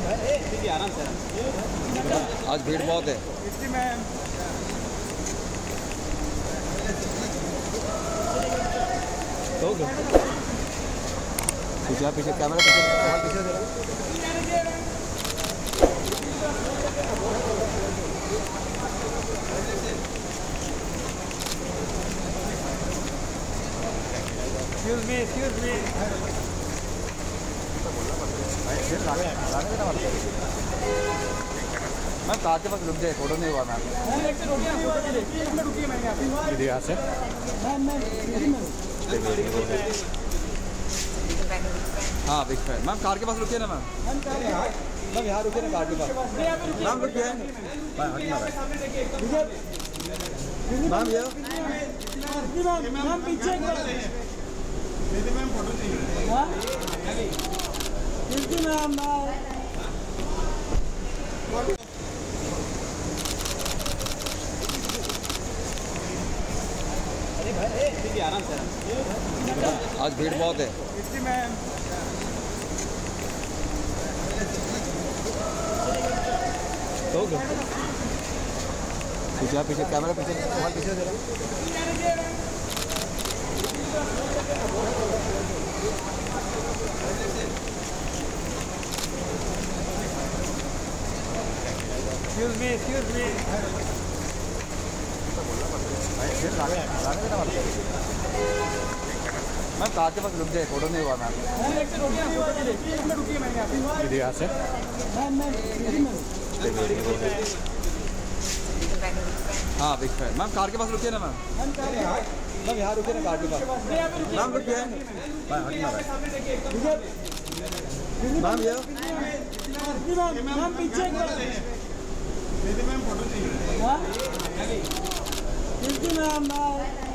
आज भीड़ बहुत है। तो पीछे कैमरा पीछे जरा। Excuse me. मैम कार के पास रुक जाए, फोटो नहीं हुआ मैम। यहाँ से हाँ बिग फैन। मैम कार के पास रुकिए ना मैम। मैम यहाँ रुकिए ना कार के पास। मैम रुकिए। मैम ये मैम पीछे मैम फोटो चाहिए। मैम आराम से। आज भीड़ बहुत है। तो पीछे कैमरा पीछे जरा। Excuse me. मैम कार के पास रुक जाए, फोटो नहीं हुआ मैम। यहाँ से हाँ बिग फैन। मैम कार के पास रुकिए ना मैम। मैम यहाँ रुकिए ना कार के पास। मैम रुकिए। मैम ये मैम पीछे मैम फोटो चाहिए। मैम